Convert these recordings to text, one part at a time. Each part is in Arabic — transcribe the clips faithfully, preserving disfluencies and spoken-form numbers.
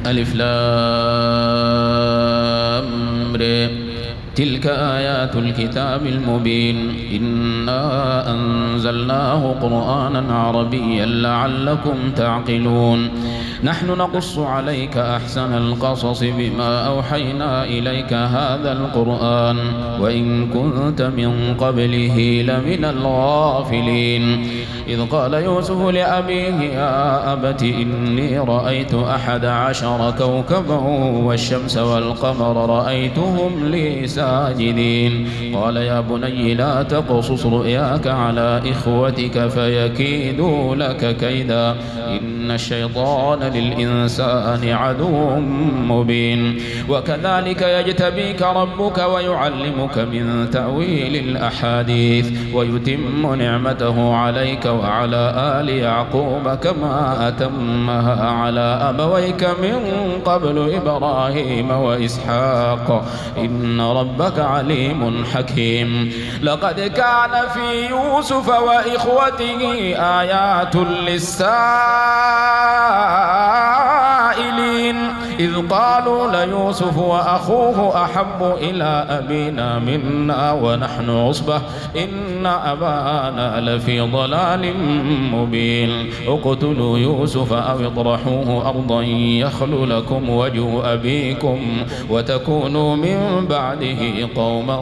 ألف لام ر تلك آيات الكتاب المبين إنا أنزلناه قرآنا عربيا لعلكم تعقلون نحن نقص عليك أحسن القصص بما أوحينا إليك هذا القرآن وإن كنت من قبله لمن الغافلين إذ قال يوسف لأبيه يا أبت إني رأيت أحد عشر كوكبا والشمس والقمر رأيتهم لي ساجدين قال يا بني لا تقصص رؤياك على إخوتك فيكيدوا لك كيدا إن الشيطان للإنسان عدو مبين وكذلك يجتبيك ربك ويعلمك من تأويل الأحاديث ويتم نعمته عليك وعلى آل يعقوب كما أتمها على أبويك من قبل إبراهيم وإسحاق إن ربك عليم حكيم لقد كان في يوسف وإخوته آيات للسائلين إذ قالوا ليوسف وأخوه أحب إلى أبينا منا ونحن عصبة إن أبانا لفي ضلال مبين اقتلوا يوسف أو اطرحوه أرضا يخل لكم وجه أبيكم وتكونوا من بعده قوما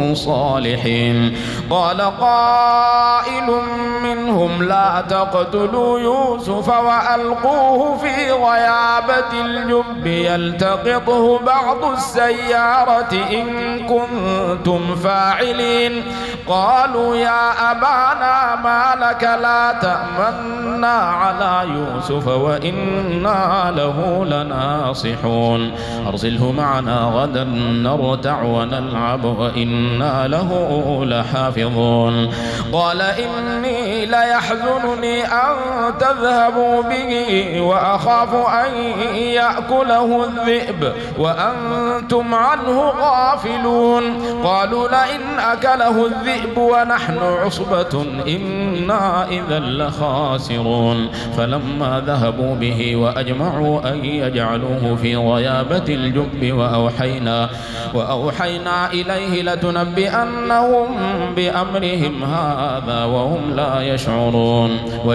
صالحين قال قائل منهم لا تقتلوا يوسف وألقوه في غيابة الجب يلتقطه بعض السيارة إن كنتم فاعلين قالوا يا أبانا ما لك لا تأمنا على يوسف وإنا له لناصحون أرسله معنا غدا نرتع ونلعب وإنا له لحافظون قال إني ليحزنني أن تذهبوا به وأخاف أن يأكله الذئب وأنتم عنه غافلون قالوا لئن أكله الذئب ونحن عصبة إنا إذا لخاسرون فلما ذهبوا به وأجمعوا أن يجعلوه في غيابة الجب وأوحينا وأوحينا إليه لتنبئنهم بأمرهم هذا وهم لا يشعرون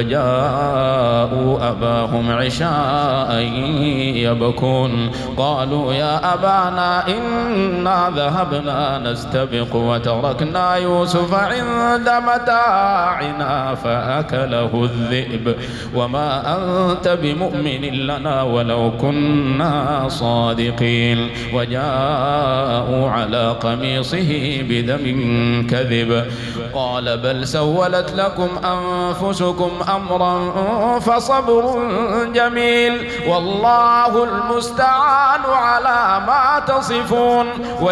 وجاءوا أباهم عشاء يبكون قالوا يا أبانا إنا ذهبنا نستبق وتركنا يوسف عند متاعنا فأكله الذئب وما أنت بمؤمن لنا ولو كنا صادقين وجاءوا على قميصه بدم كذب قال بل سولت لكم أنفسكم أمرا فصبر جميل والله المستعان على ما تصفون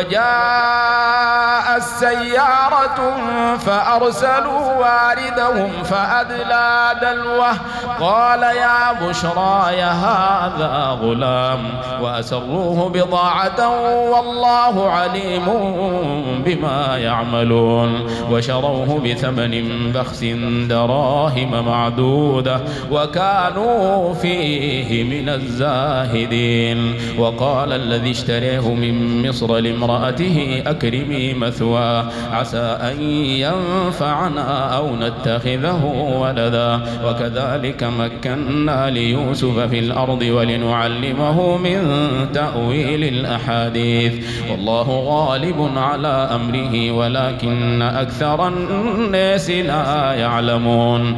وجاء السيارة فأرسلوا واردهم فأدلى دلوه قال يا بشرى هذا غلام وأسروه بضاعة والله عليم بما يعملون وشروه بثمن بخس دراهم معدودة وكانوا فيه من الزاهدين وقال الذي اشتريه من مصر لامرأته أكرمي مثواه عسى أن ينفعنا أو نتخذه ولدا وكذلك مكنا ليوسف في الأرض ولنعلمه من تأويل الأحاديث والله غالب على أمره ولكن أكثر الناس لا يعلمون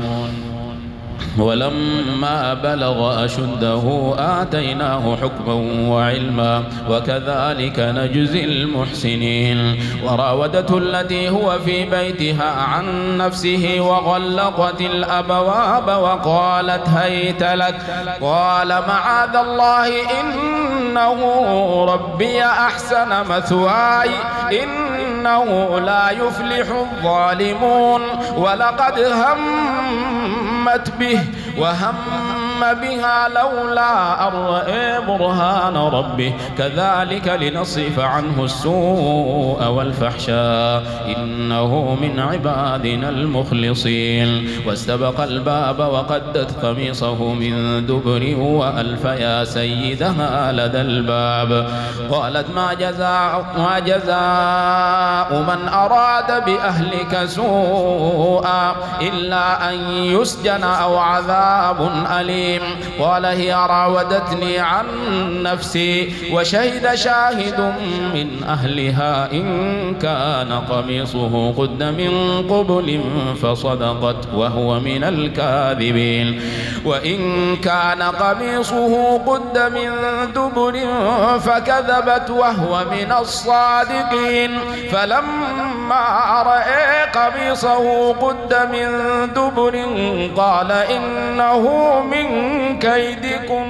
ولما بلغ أشده آتيناه حكما وعلما وكذلك نجزي المحسنين وراودته التي هو في بيتها عن نفسه وغلقت الأبواب وقالت هيت لك قال معاذ الله إنه ربي أحسن مثواي إنه لا يفلح الظالمون ولقد همت به وهم بها لولا أن رأى برهان ربه كذلك لنصرف عنه السوء والفحشاء إنه من عبادنا المخلصين. واستبق الباب وقدت قميصه من دبر وألف يا سيدها لدى الباب. قالت ما جزاء, ما جزاء من أراد بأهلك سوءا إلا أن يسجن أو عذاب أليم. قال هي راودتني عن نفسي وشهد شاهد من أهلها إن كان قميصه قد من قبل فصدقت وهو من الكاذبين وإن كان قميصه قد من دبر فكذبت وهو من الصادقين. فلما رأى قميصه قد من دبر قال إنه من كيدكن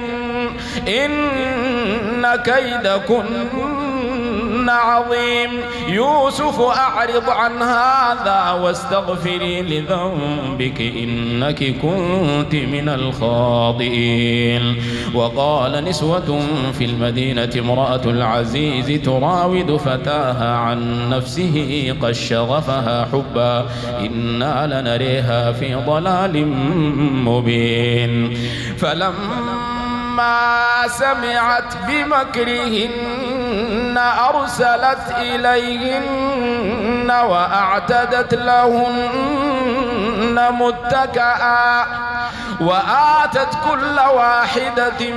إن كيدكن عظيم. يوسف أعرض عن هذا واستغفري لذنبك إنك كنت من الخاطئين. وقال نسوة في المدينة امرأة العزيز تراود فتاها عن نفسه قد شغفها حبا إنا لنريها في ضلال مبين. فلما سمعت بمكرهن أرسلت إليهن وأعتدت لهن متكئا وآتت كل واحدة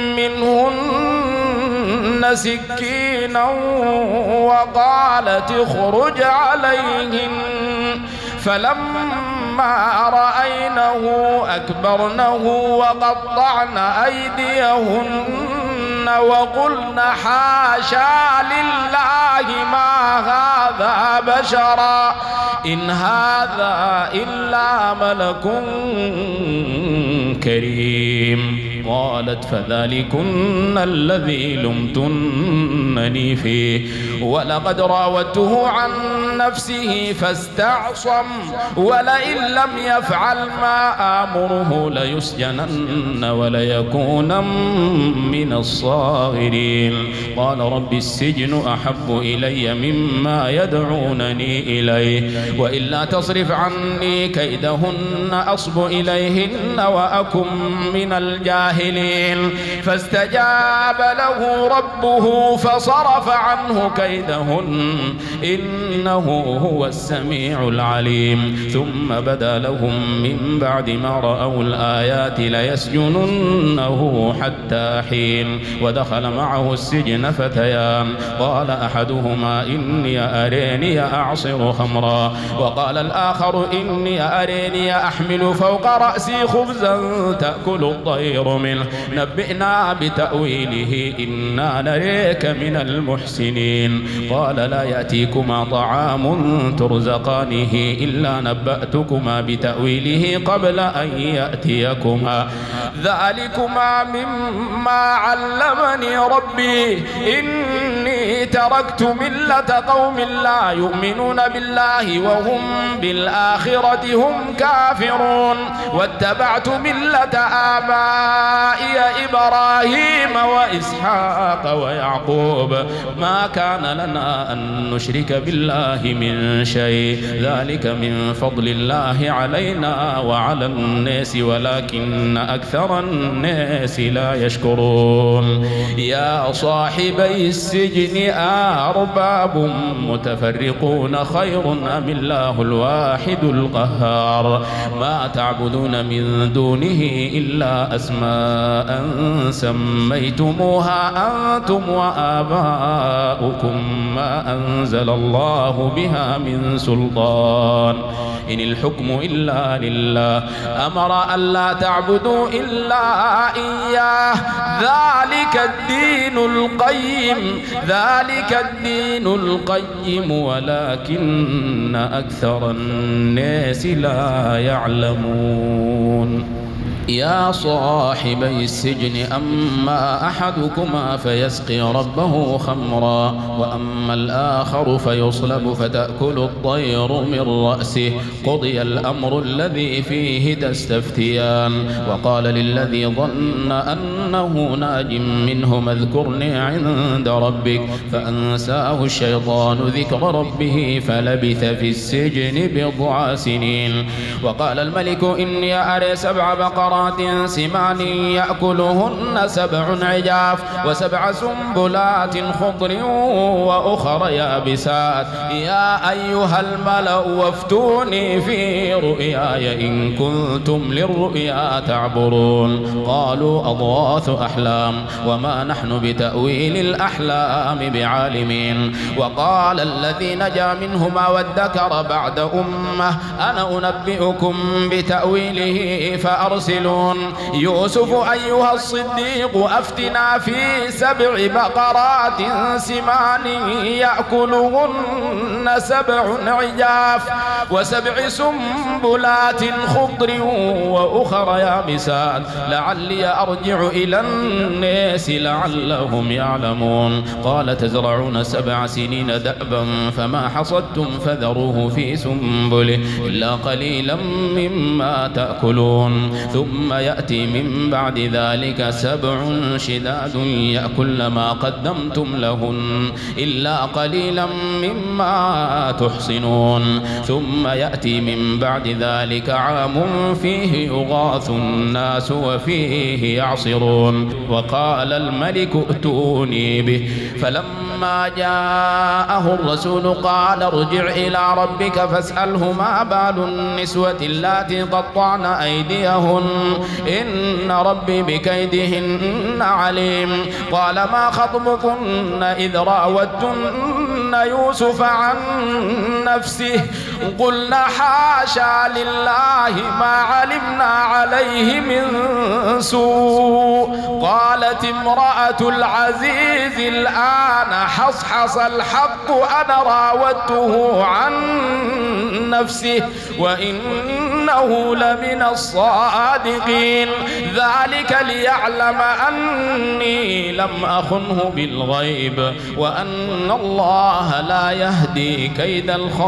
منهن سكينا وقالت اخرج عليهن. فلما رأينه أكبرنه وقطعن أيديهن وقلن حاشا لله ما هذا بشرا إن هذا إلا ملك كريم. قالت فذلكن الذي لمتنني فيه ولقد راودته عن نفسه فاستعصم ولئن لم يفعل ما آمره ليسجنن وليكون من الصاغرين. قال رب السجن أحب إلي مما يدعونني إليه وإلا تصرف عني كيدهن أصب إليهن وأكن من الجاهلين. فاستجاب له ربه فصرف عنه كيدهن إنه هو السميع العليم. ثم بدا لهم من بعد ما رأوا الآيات ليسجننه حتى حين. ودخل معه السجن فتيان قال أحدهما إني أريني أعصر خمرا وقال الآخر إني أريني أحمل فوق رأسي خبزا تأكل الطير منه نبئنا بتأويله إنا نريك من المحسنين. قال لا يأتيكما طعام ترزقانه إلا نبأتكما بتأويله قبل أن يأتيكما ذلكما مما علمني ربي إني تركت ملة قوم لا يؤمنون بالله وهم بالآخرة هم كافرون واتبعت ملة آبائي إبراهيم وإسحاق ويعقوب ما كان لنا أن نشرك بالله من شيء ذلك من فضل الله علينا وعلى الناس ولكن أكثر الناس لا يشكرون. يا صاحبي السجن أرباب متفرقون خير أم الله الواحد القهار ما تعبدون من دونه إلا أسماء سميتموها أنتم وآباؤكم ما أنزل الله بها من سلطان إن الحكم إلا لله أمر ألا تعبدوا إلا إياه ذلك الدين القيم ذلك الدين القيم ولكن أكثر الناس لا يعلمون يا صاحبي السجن أما أحدكما فيسقي ربه خمرا وأما الآخر فيصلب فتأكل الطير من رأسه قضي الأمر الذي فيه تستفتيان وقال للذي ظن أنه ناج منهما اذكرني عند ربك فأنساه الشيطان ذكر ربه فلبث في السجن بضع سنين. وقال الملك إني أرى سبع بقرات سمان يأكلهن سبع عجاف وسبع سنبلات خضر وأخر يابسات يا أيها الملأ وافتوني في رؤياي إن كنتم للرؤيا تعبرون قالوا أضغاث أحلام وما نحن بتأويل الأحلام بعالمين. وقال الذي نجا منهما وادكر بعد أمة أنا أنبئكم بتأويله فأرسلوا يوسف أيها الصديق أفتنا في سبع بقرات سمان يأكلهن سبع عجاف وسبع سنبلات خضر وأخر يابسات لعلي أرجع إلى الناس لعلهم يعلمون. قال تزرعون سبع سنين دأبا فما حصدتم فذروه في سنبله إلا قليلا مما تأكلون ثم يأتي من بعد ذلك سبع شداد يأكل ما قدمتم لهن إلا قليلا مما تحصنون ثم يأتي من بعد ذلك عام فيه يغاث الناس وفيه يعصرون. وقال الملك ائتوني به فلما جاءه الرسول قال ارجع إلى ربك فاسأله ما بال النسوة اللاتي قطعن أيديهن إن ربي بكيدهن عليم. قال ما خطبكن إذ راوتن يوسف عن نفسه قلنا حاشا لله ما علمنا عليه من سوء. قالت امرأة العزيز الآن حصحص الحق أنا راودته عن نفسه وإنه لمن الصادقين ذلك ليعلم أني لم أخنه بالغيب وأن الله لا يهدي كيد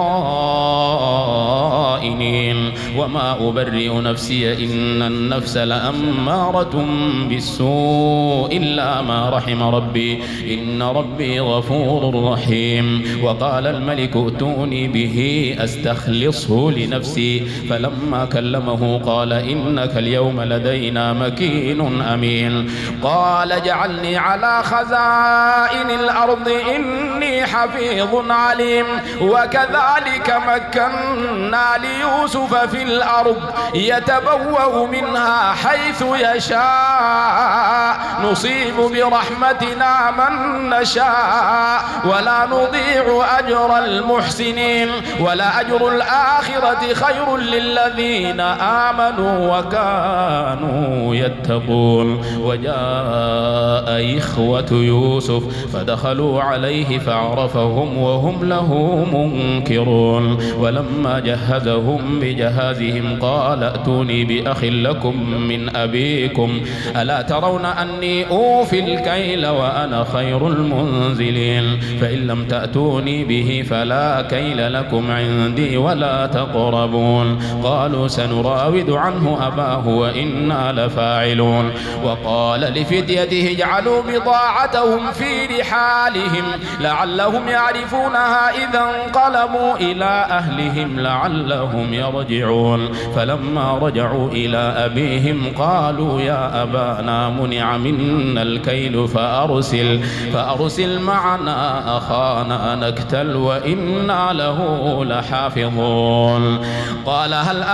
الخائنين وما أبرئ نفسي إن النفس لأمارة بالسوء إلا ما رحم ربي إن ربي غفور رحيم. وقال الملك ائتوني به أستخلصه لنفسي فلما كلمه قال إنك اليوم لدينا مكين أمين. قال اجعلني على خزائن الأرض إني حفيظ عليم. وكذلك مكنا ليوسف في الأرض يتبوأ منها حيث يشاء نصيب برحمتنا من نشاء ولا نضيع أجر المحسنين ولا أجر الآخرة خير للذين آمنوا وكانوا يتقون. وجاء إخوة يوسف فدخلوا عليه فعرفهم وهم له منكرون. ولما جهزهم بجهازهم قال ائتوني بأخ لكم من أبيكم ألا ترون أني أوفي الكيل وأنا خير المنزلين فإن لم تأتوني به فلا كيل لكم عندي ولا تقربون. قالوا سنراود عنه أباه وإنا لفاعلون. وقال لفتيته اجعلوا بضاعتهم في رحالهم لعلهم يعرفونها إذا انقلبوا إلى أهلهم لعلهم يرجعون. فلما رجعوا إلى أبيهم قالوا يا أبانا منع منا الكيل فأرسل فأرسل معنا أخانا نكتل وإنا له لحافظون. قال هل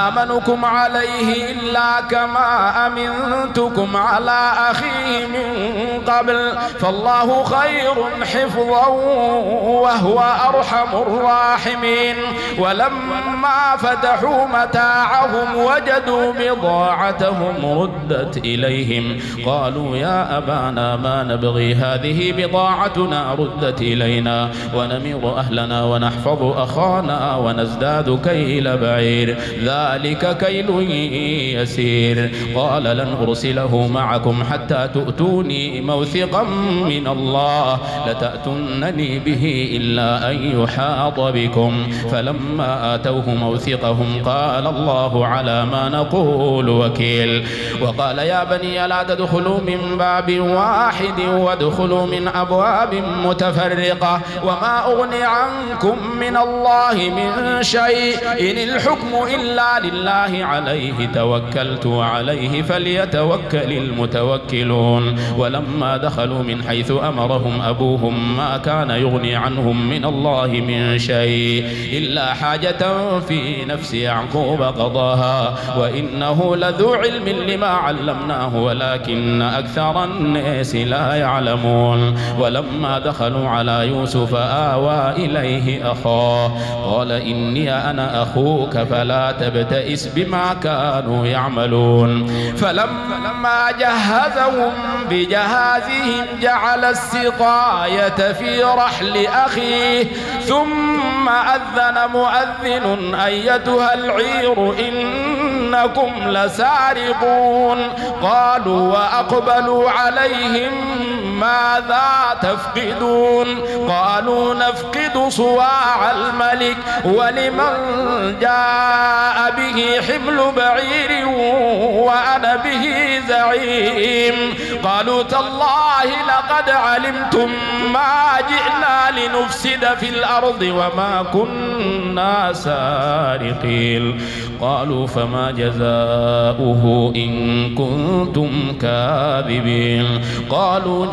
آمنكم عليه إلا كما أمنتكم على أخيه من قبل فالله خير حفظا وهو أرحم الراحمين. ولما فتحوا متاعهم وجدوا بضاعتهم ردت إليهم قالوا يا أبانا ما نبغي هذه بضاعتنا ردت إلينا ونمير أهلنا ونحفظ أخانا ونزداد كيل بعير ذلك كيل يسير. قال لن أرسله معكم حتى تؤتوني موثقا من الله لتأتونني به إلا أن يحاط بكم. فلما آتوه موثقهم قال الله على ما نقول وكيل. وقال يا بني لا تدخلوا من باب واحد وادخلوا من أبواب متفرقة وما أغني عنكم من الله من شيء إن الحكم إلا لله عليه توكلت وعليه فليتوكل المتوكلون. ولما دخلوا من حيث أمرهم أبوهم ما كان يغني عنهم من الله من شيء إلا حاجة في نفس يعقوب قضاها وإنه لذو علم لما علمناه ولكن أكثر الناس لا يعلمون. ولما دخلوا على يوسف آوى إليه أخاه قال إني أنا أخوك فلا تبتئس بما كانوا يعملون. فلما جهزهم بجهازهم جعل السقاية في رحل أخيه ثم أذن مؤذن أيتها العير إنكم لسارقون. قالوا وأقبلوا عليهم ماذا تفقدون قالوا نفقد صواع الملك ولمن جاء به حمل بعير وأنا به زعيم. قالوا تالله لقد علمتم ما جئنا لنفسد في الأرض وما كنا سارقين. قالوا فما جزاؤه إن كنتم كاذبين. قالوا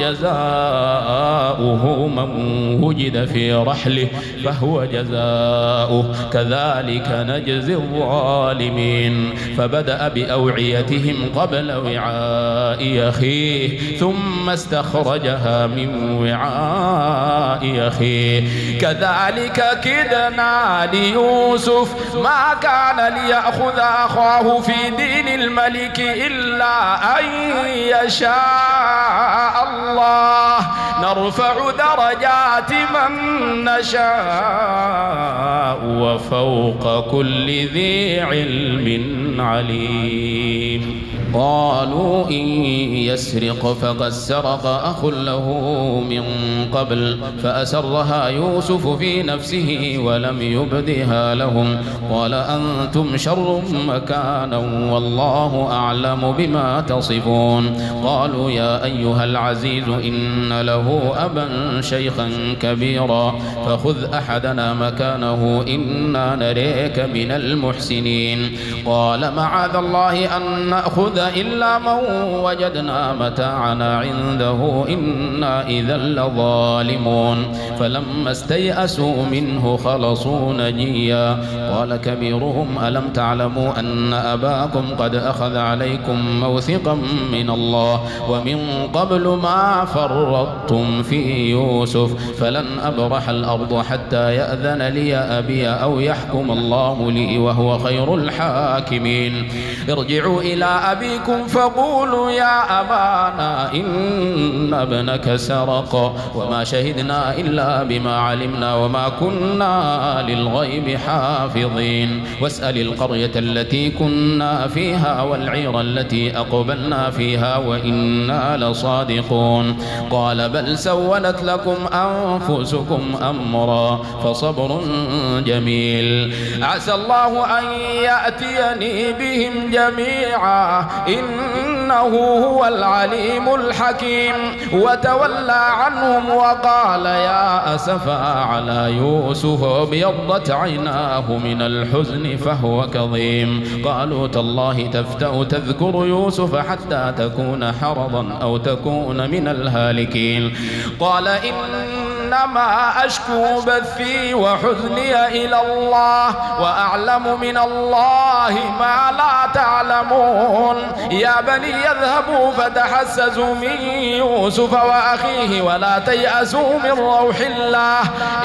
جزاؤه من وجد في رحله فهو جزاؤه كذلك نجزي الظالمين. فبدأ بأوعيتهم قبل وعاء أخيه ثم استخرجها من وعاء أخيه كذلك كدنا ليوسف ما كان ليأخذ أخاه في دين الملك إلا أن يشاء الله نرفع درجات من نشاء وفوق كل ذي علم عليم. قالوا إن يسرق فقد سرق أخ له من قبل فأسرها يوسف في نفسه ولم يبدها لهم قال أنتم شر مكانا والله أعلم بما تصفون. قالوا يا أيها العزيز إن له أبا شيخا كبيرا فخذ أحدنا مكانه إنا نريك من المحسنين. قال معاذ الله أن نأخذ إلا من وجدنا متاعنا عنده إنا إذا لظالمون. فلما استيأسوا منه خلصوا نجيا. قال كبيرهم ألم تعلموا أن أباكم قد أخذ عليكم موثقا من الله ومن قبل ما فرطتم في يوسف فلن أبرح الأرض حتى يأذن لي أبي أو يحكم الله لي وهو خير الحاكمين. ارجعوا إلى أبيكم فقولوا يا أبانا إن ابنك سرق وما شهدنا إلا بما علمنا وما كنا للغيب حافظين. واسأل القرية التي كنا فيها والعير التي أقبلنا فيها وإنا لصادقون. قال بل سولت لكم أنفسكم أمرا فصبر جميل عسى الله أن يأتيني بهم جميعا إنه هو العليم الحكيم. وتولى عنهم وقال يا أسفا على يوسف وابيضت عيناه من الحزن فهو كظيم. قالوا تالله تفتأ تذكر يوسف حتى تكون حرضا أو تكون من الهالكين. قال إن إنما أشكو بثي وحزني إلى الله وأعلم من الله ما لا تعلمون يا بني اذهبوا فتحسسوا من يوسف وأخيه ولا تيأسوا من روح الله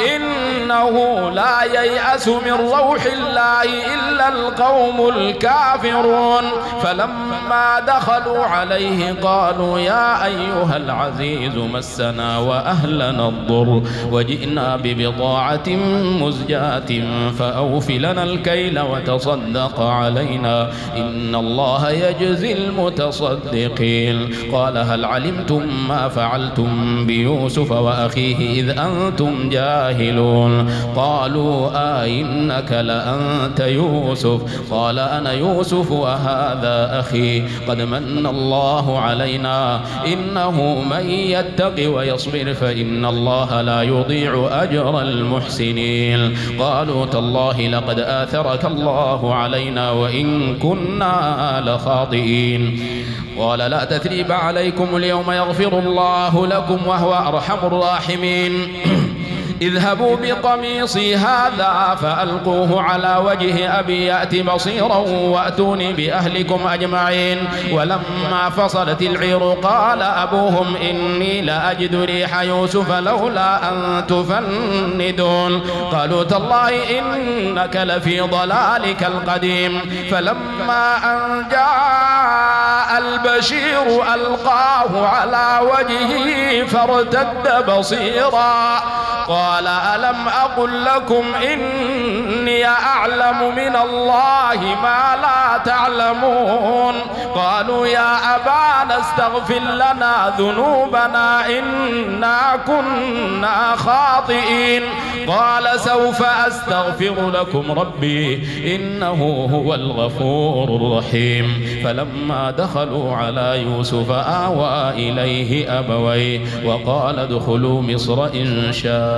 إنه لا ييأس من روح الله إلا القوم الكافرون فلما دخلوا عليه قالوا يا أيها العزيز مسنا وأهلنا الضر وجئنا ببضاعة مزجاة فأوف لنا الكيل وتصدق علينا إن الله يجزي المتصدقين قال هل علمتم ما فعلتم بيوسف وأخيه إذ أنتم جاهلون قالوا آئنك لأنت يوسف قال أنا يوسف وهذا أخي قد من الله علينا إنه من يتق ويصبر فإن الله لا يضيع أجر المحسنين قالوا تالله لقد آثرك الله علينا وإن كنا لخاطئين قال لا تثريب عليكم اليوم يغفر الله لكم وهو أرحم الراحمين اذهبوا بقميصي هذا فألقوه على وجه أبي يأت بصيرا وأتوني بأهلكم أجمعين ولما فصلت العير قال أبوهم إني لأجد ريح يوسف لولا أن تفندون قالوا تالله إنك لفي ضلالك القديم فلما أن جاء البشير ألقاه على وجهه فارتد بصيرا قال ألم أقل لكم إني أعلم من الله ما لا تعلمون قالوا يا أبانا استغفر لنا ذنوبنا إنا كنا خاطئين قال سوف أستغفر لكم ربي إنه هو الغفور الرحيم فلما دخلوا على يوسف آوى إليه أبويه وقال ادخلوا مصر إن شاء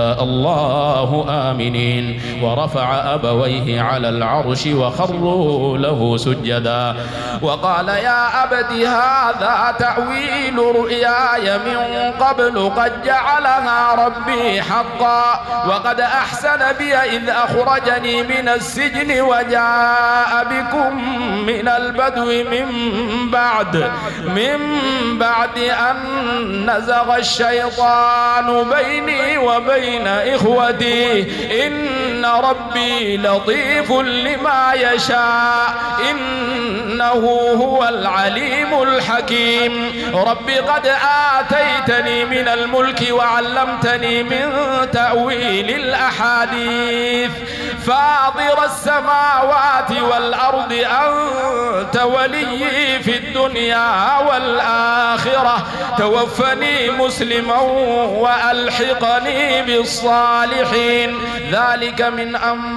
الله آمنين ورفع أبويه على العرش وخروا له سجدا وقال يا أبت هذا تأويل رؤياي من قبل قد جعلها ربي حقا وقد أحسن بي إذ أخرجني من السجن وجاء بكم من البدو من بعد من بعد أن نزغ الشيطان بيني وبين إخوتي إن ربي لطيف لما يشاء إنه هو العليم الحكيم رب قد آتيتني من الملك وعلمتني من تأويل الأحاديث فاطر السماوات والأرض أنت ولي في الدنيا والآخرة توفني مسلما وألحقني بالصالحين ذلك من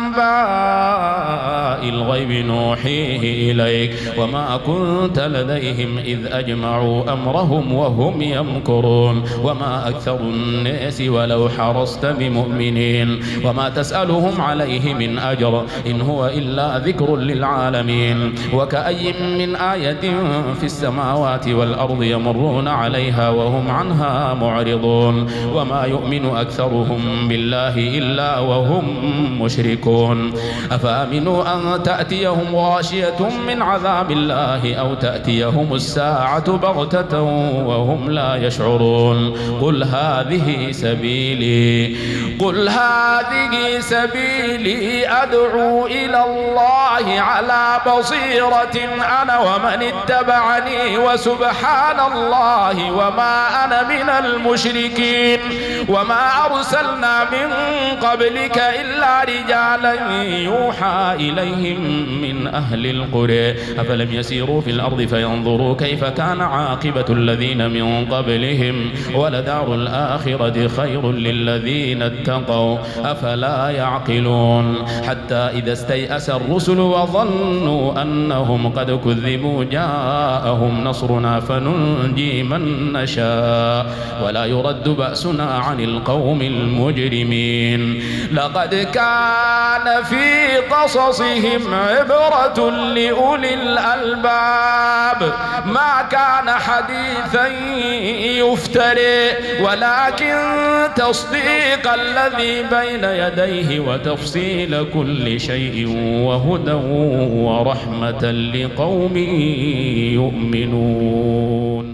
أنباء الغيب نوحيه إليك وما كنت لديهم إذ أجمعوا أمرهم وهم يمكرون وما أكثر الناس ولو حرصت بمؤمنين وما تسألهم عليه من أجر إن هو إلا ذكر للعالمين وكأي من آية في السماوات والأرض يمرون عليها وهم عنها معرضون وما يؤمن أكثرهم بالله إلا وهم مشركون أفأمنوا أن تأتيهم غاشية من عذاب الله أو تأتيهم الساعة بغتة وهم لا يشعرون قل هذه سبيلي قل هذه سبيلي أدعو إلى الله على بصيرة أنا ومن اتبعني وسبحان الله وما أنا من المشركين وما أرسلنا من قبلك إلا رجالا يوحى إليهم من أهل القرى أفلم يسيروا في الأرض فينظروا كيف كان عاقبة الذين من قبلهم ولدار الآخرة خير للذين اتقوا أفلا يعقلون حتى إذا استيأس الرسل وظنوا أنهم قد كذبوا جاءهم نصرنا فننجي من نشاء ولا يرد بأسنا عن القوم المجرمين لقد كان في قصصهم عبرة لأولي الألباب الكتاب ما كان حديثا يفتري ولكن تصديق الذي بين يديه وتفصيل كل شيء وهدى ورحمة لقوم يؤمنون.